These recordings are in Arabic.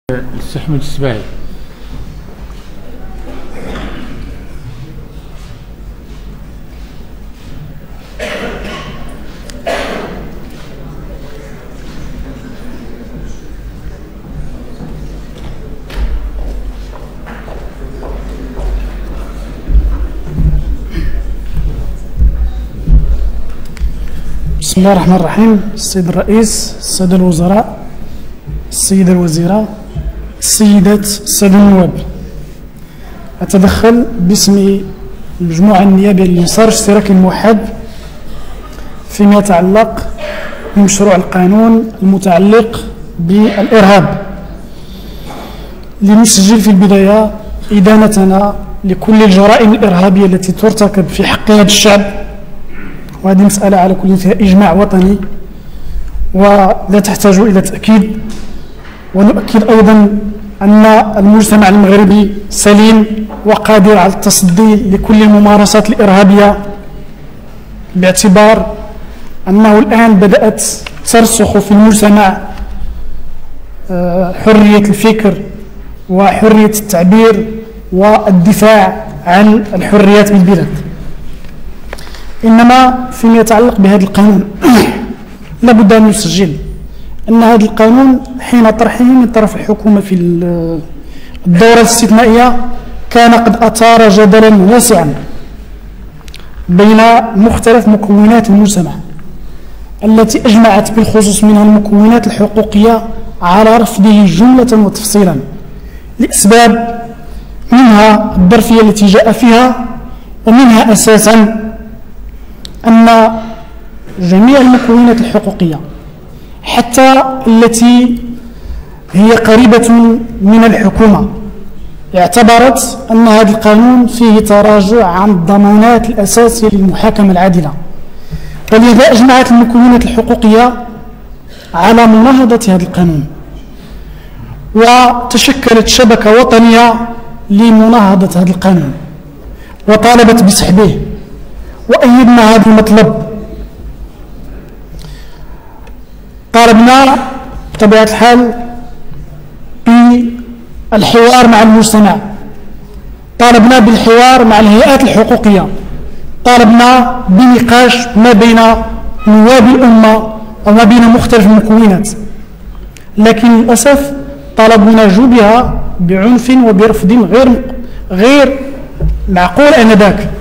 السي حمد السباعي. بسم الله الرحمن الرحيم. السيد الرئيس، السادة الوزراء، السيدة الوزيرة، السيدات، السادة النواب، أتدخل باسم المجموعة النيابية لليسار الاشتراكي الموحد فيما يتعلق بمشروع القانون المتعلق بالإرهاب، لنسجل في البداية إدانتنا لكل الجرائم الإرهابية التي ترتكب في حق هذا الشعب، وهذه مسألة على كل فيها إجماع وطني ولا تحتاج إلى تأكيد. ونؤكد أيضا أن المجتمع المغربي سليم وقادر على التصدي لكل الممارسات الإرهابية، باعتبار أنه الآن بدأت ترسخ في المجتمع حرية الفكر وحرية التعبير والدفاع عن الحريات بالبلاد. إنما فيما يتعلق بهذا القانون لابد أن نسجل أن هذا القانون حين طرحه من طرف الحكومة في الدورة الاستثنائية كان قد أثار جدلا واسعا بين مختلف مكونات المجتمع التي أجمعت بالخصوص منها المكونات الحقوقية على رفضه جملة وتفصيلا لأسباب منها الظرفية التي جاء فيها، ومنها أساسا أن جميع المكونات الحقوقية حتى التي هي قريبة من الحكومة اعتبرت أن هذا القانون فيه تراجع عن الضمانات الأساسية للمحاكمة العادلة، ولذا أجمعت المكونات الحقوقية على مناهضة هذا القانون، وتشكلت شبكة وطنية لمناهضة هذا القانون وطالبت بسحبه، وأيدنا هذا المطلب. طالبنا بطبيعة الحال بالحوار مع المجتمع، طالبنا بالحوار مع الهيئات الحقوقية، طالبنا بنقاش ما بين نواب الأمة وما بين مختلف المكونات، لكن للأسف طلبنا جوبها بعنف وبرفض غير معقول آنذاك.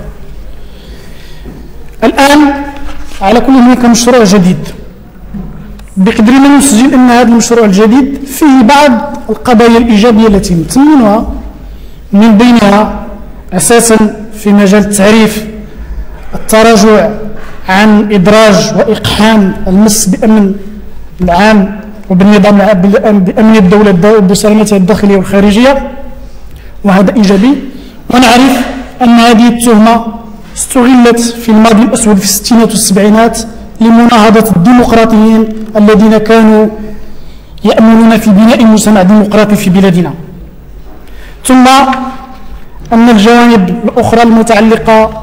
الآن على كل هناك مشروع جديد، بقدر ما نسجل أن هذا المشروع الجديد فيه بعض القضايا الإيجابية التي نتمنها، من بينها أساسا في مجال التعريف التراجع عن إدراج وإقحام المس بأمن العام وبالنظام بأمن الدولة وبسلامتها الداخلية والخارجية، وهذا إيجابي. ونعرف أن هذه التهمة استغلت في الماضي الأسود في الستينات والسبعينات لمناهضة الديمقراطيين الذين كانوا يأملون في بناء مجتمع ديمقراطي في بلادنا. ثم أن الجوانب الأخرى المتعلقة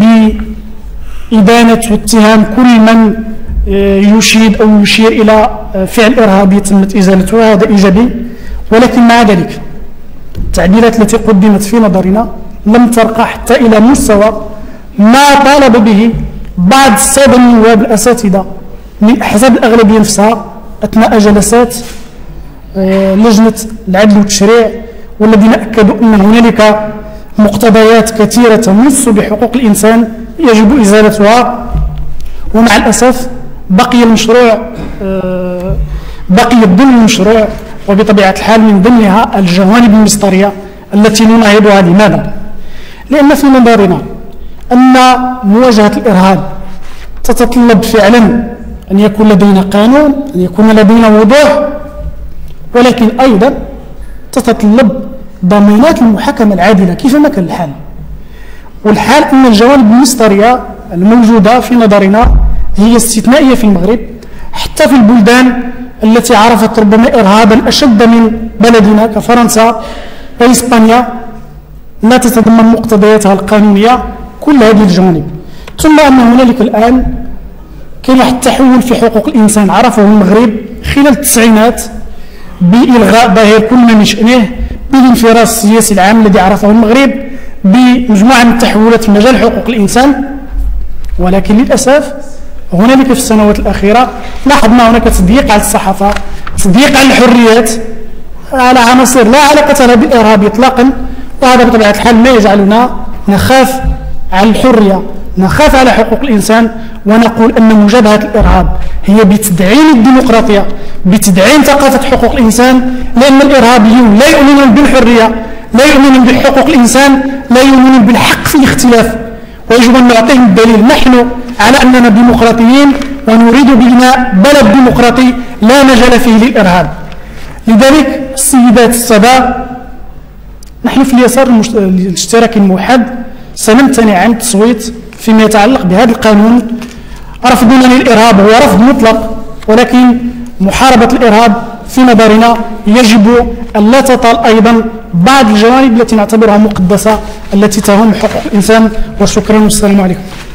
بإدانة واتهام كل من يشيد أو يشير إلى فعل إرهابي تمت إزالته، هذا إيجابي. ولكن مع ذلك التعديلات التي قدمت في نظرنا لم ترقى حتى إلى مستوى ما طالب به بعض السادة النواب الأساتذة من أحزاب الأغلبية نفسها أثناء جلسات لجنة العدل والتشريع، والذين أكدوا أن هنالك مقتضيات كثيرة تمس بحقوق الإنسان يجب إزالتها. ومع الأسف بقي المشروع بقي ضمن المشروع، وبطبيعة الحال من ضمنها الجوانب المسطرية التي نناهضها. لماذا؟ لأن في نظرنا أن مواجهة الإرهاب تتطلب فعلا أن يكون لدينا قانون، أن يكون لدينا وضوح، ولكن أيضا تتطلب ضمانات المحاكمة العادلة كيفما كان الحال. والحال أن الجوانب المسطرية الموجودة في نظرنا هي استثنائية في المغرب، حتى في البلدان التي عرفت ربما إرهابا أشد من بلدنا كفرنسا وإسبانيا لا تتضمن مقتضياتها القانونية كل هذه الجوانب. ثم أن هنالك الآن كان واحد التحول في حقوق الإنسان عرفه المغرب خلال التسعينات بإلغاء ظاهر كل ما من شأنه بالانفراس السياسي العام الذي عرفه المغرب بمجموعة من التحولات في مجال حقوق الإنسان. ولكن للأسف هنالك في السنوات الأخيرة لاحظنا هناك تضييق على الصحافة، تضييق على الحريات، على عناصر لا علاقة لها بالإرهاب إطلاقا، وهذا بطبيعة الحال ما يجعلنا نخاف على الحرية، نخاف على حقوق الإنسان، ونقول أن مجابهة الإرهاب هي بتدعيم الديمقراطية، بتدعيم ثقافة حقوق الإنسان، لأن الإرهابيون لا يؤمنون بالحرية، لا يؤمنون بحقوق الإنسان، لا يؤمنون بالحق في الاختلاف. ويجب أن نعطيهم الدليل نحن على أننا ديمقراطيين ونريد بناء بلد ديمقراطي لا مجال فيه للإرهاب. لذلك السيدات السادة، نحن في اليسار الاشتراكي الموحد سنمتنع عن التصويت فيما يتعلق بهذا القانون. رفضنا للإرهاب هو رفض مطلق، ولكن محاربة الإرهاب في نظرنا يجب أن لا تطال أيضا بعض الجوانب التي نعتبرها مقدسة التي تهم حقوق الإنسان. وشكرا والسلام عليكم.